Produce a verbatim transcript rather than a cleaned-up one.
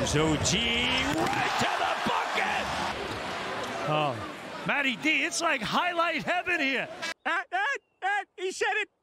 Here's O G right to the bucket. Oh, Matty D, it's like highlight heaven here. Ah, ah, ah, he said it.